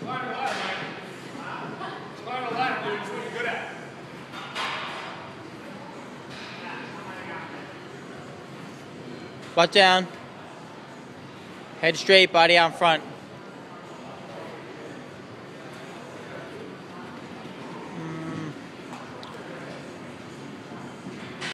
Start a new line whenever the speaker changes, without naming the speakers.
Butt down. Head straight, body out in front.